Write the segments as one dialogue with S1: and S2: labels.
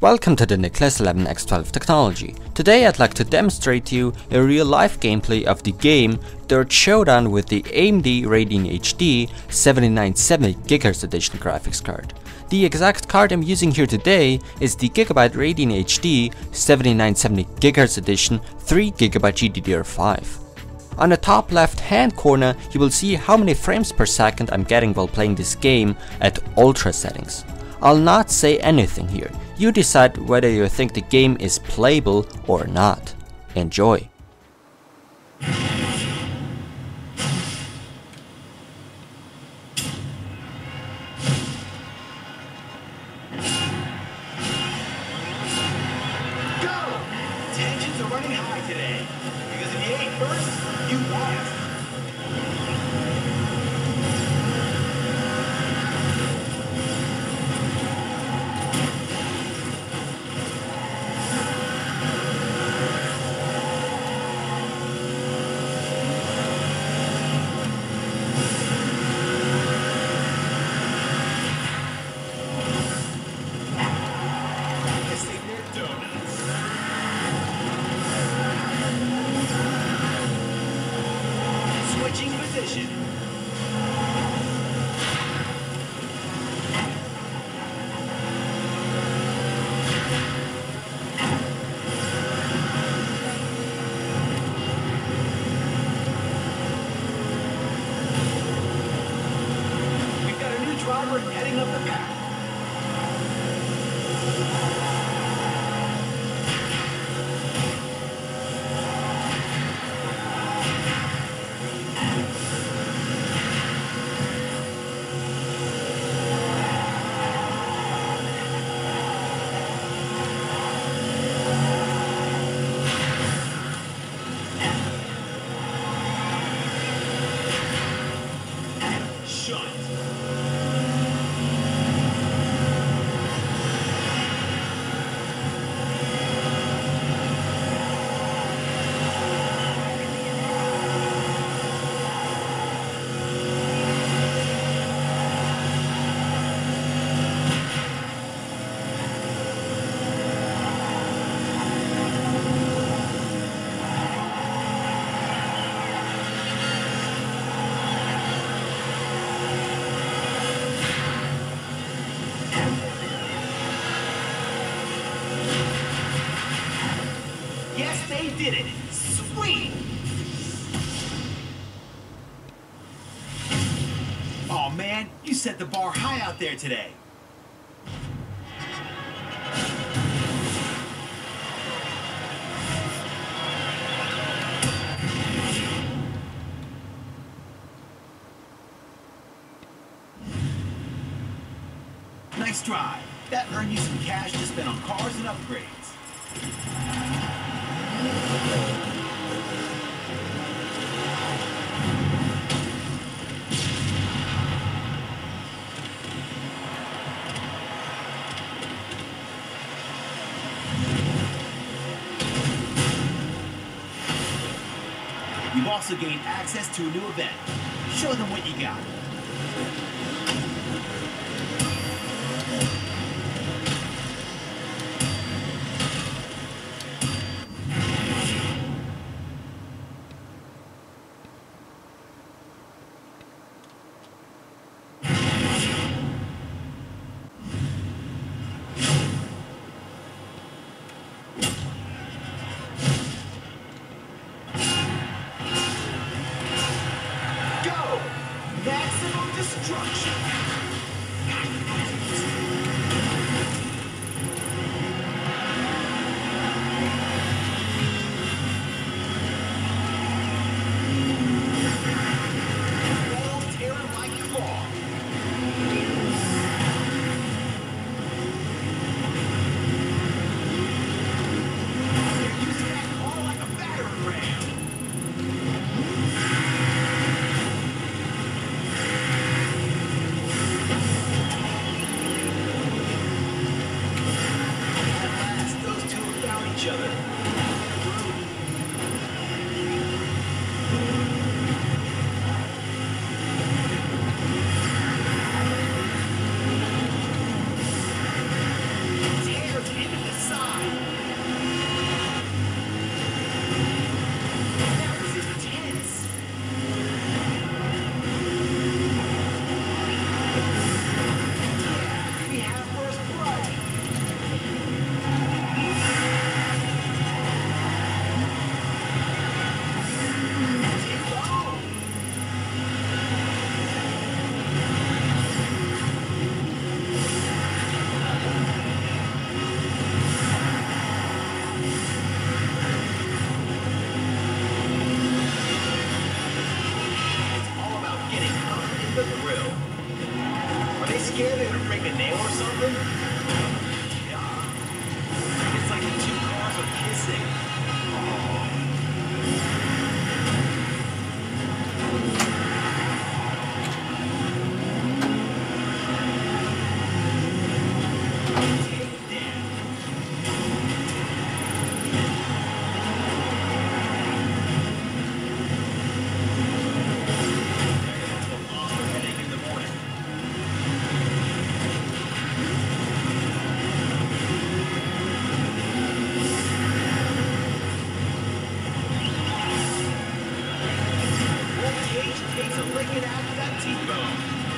S1: Welcome to the Nicholas 11 X12 technology. Today I'd like to demonstrate to you a real-life gameplay of the game Dirt Showdown with the AMD Radeon HD 7970 GHz Edition graphics card. The exact card I'm using here today is the Gigabyte Radeon HD 7970 GHz Edition 3GB GDDR5. On the top left hand corner you will see how many frames per second I'm getting while playing this game at ultra settings. I'll not say anything here. You decide whether you think the game is playable or not. Enjoy!
S2: Go! Tensions are running high today. Because if you ain't first, you last. Switching position. We've got a new driver heading up the path. Shut. Yes, they did it! Sweet! Oh man, you set the bar high out there today. Nice drive. That earned you some cash to spend on cars and upgrades. You've also gained access to a new event. Show them what you got. Go! Maximum destruction! Roll terror like fog. You're using that car like a battering ram. they scared they're gonna break a nail or something? Yeah. It's like the two cars are kissing. Takes a licking out of that T-bone.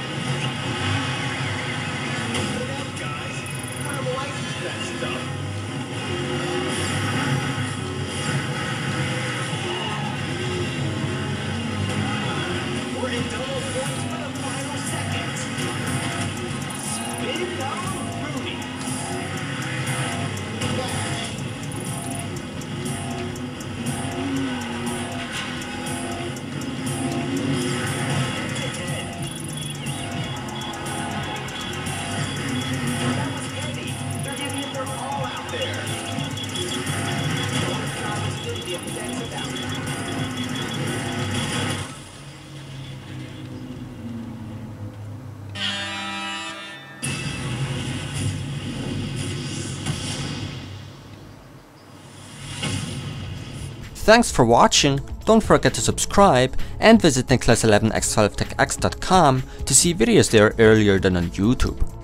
S2: Look out, guys. What a license that stuff. We're in double points for the final seconds. Spin down Rooney.
S1: Thanks for watching, don't forget to subscribe and visit Niklas11x12techx.com to see videos there earlier than on YouTube.